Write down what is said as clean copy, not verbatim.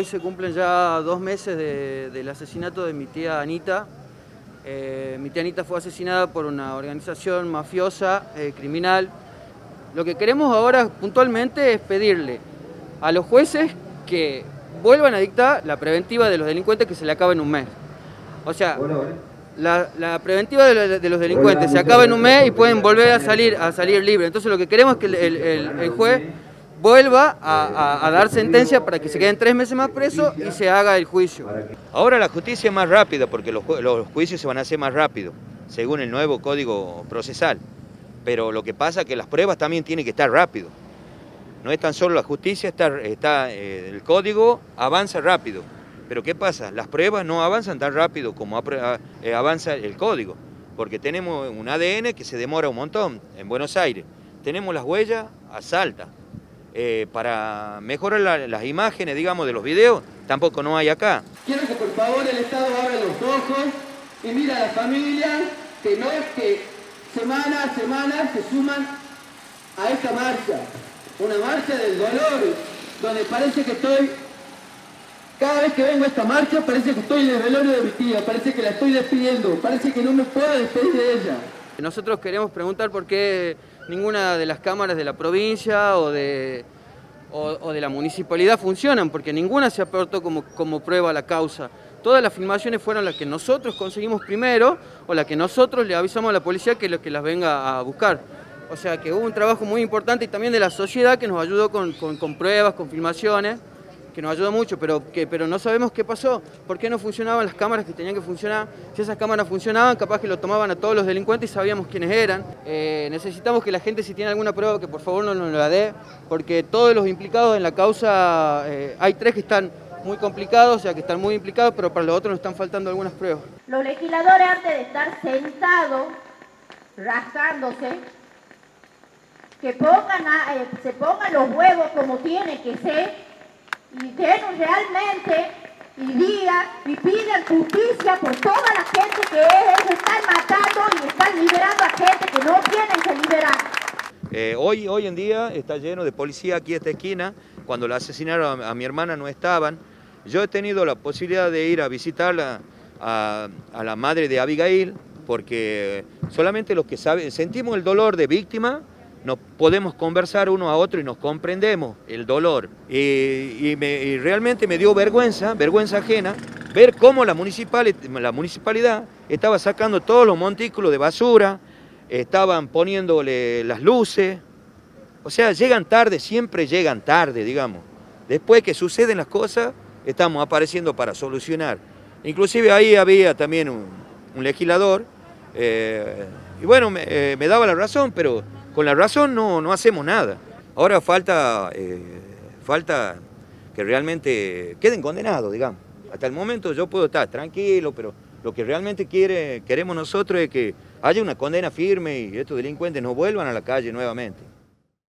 hoy se cumplen ya 2 meses del asesinato de mi tía Anita. Mi tía Anita fue asesinada por una organización mafiosa, criminal. Lo que queremos ahora puntualmente es pedirle a los jueces que vuelvan a dictar la preventiva de los delincuentes que se le acaba en un mes. O sea, la preventiva de los delincuentes se acaba en un mes y pueden volver a salir libres. Entonces lo que queremos es que el juez vuelva a dar sentencia para que se queden 3 meses más presos y se haga el juicio. Ahora la justicia es más rápida porque los juicios se van a hacer más rápido, según el nuevo Código Procesal. Pero lo que pasa es que las pruebas también tienen que estar rápido. No es tan solo la justicia, el código avanza rápido. Pero ¿qué pasa? Las pruebas no avanzan tan rápido como avanza el código. Porque tenemos un ADN que se demora un montón en Buenos Aires. Tenemos las huellas a Salta. Para mejorar las imágenes, digamos, de los videos, tampoco no hay acá. Quiero que por favor el Estado abra los ojos y mire a las familias que no es que semana a semana se suman a esta marcha. Una marcha del dolor, donde parece que cada vez que vengo a esta marcha parece que estoy en el velorio de mi tía, parece que la estoy despidiendo, parece que no me puedo despedir de ella. Nosotros queremos preguntar por qué ninguna de las cámaras de la provincia o de la municipalidad funcionan, porque ninguna se aportó como prueba a la causa. Todas las filmaciones fueron las que nosotros conseguimos primero o las que nosotros le avisamos a la policía que las venga a buscar. O sea que hubo un trabajo muy importante y también de la sociedad que nos ayudó con pruebas, con filmaciones, que nos ayudó mucho, pero no sabemos qué pasó, por qué no funcionaban las cámaras que tenían que funcionar. Si esas cámaras funcionaban, capaz que lo tomaban a todos los delincuentes y sabíamos quiénes eran. Necesitamos que la gente, si tiene alguna prueba, que por favor no nos la dé, porque todos los implicados en la causa, hay 3 que están muy complicados, o sea que están muy implicados, pero para los otros nos están faltando algunas pruebas. Los legisladores, antes de estar sentados, rascándose, que se pongan los huevos como tiene que ser, y den realmente y digan y pidan justicia por toda la gente que ellos están matando y están liberando a gente que no tienen que liberar. Hoy en día está lleno de policía aquí a esta esquina. Cuando la asesinaron a mi hermana no estaban. Yo he tenido la posibilidad de ir a visitarla a la madre de Abigail, porque solamente los que saben, sentimos el dolor de víctima, nos podemos conversar uno a otro y nos comprendemos el dolor. Y realmente me dio vergüenza ajena, ver cómo la municipalidad estaba sacando todos los montículos de basura, estaban poniéndole las luces. O sea, llegan tarde, siempre llegan tarde, digamos. Después que suceden las cosas, estamos apareciendo para solucionar. Inclusive ahí había también un legislador, y bueno, me daba la razón, pero con la razón no hacemos nada. Ahora falta que realmente queden condenados, digamos. Hasta el momento yo puedo estar tranquilo, pero lo que realmente queremos nosotros es que haya una condena firme y estos delincuentes no vuelvan a la calle nuevamente.